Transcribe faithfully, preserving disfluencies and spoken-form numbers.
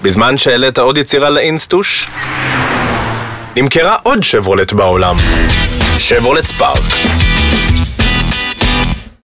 בזמן שהעלית עוד יצירה לאינסטוש, נמכרה עוד שברולט בעולם, שברולט ספארק.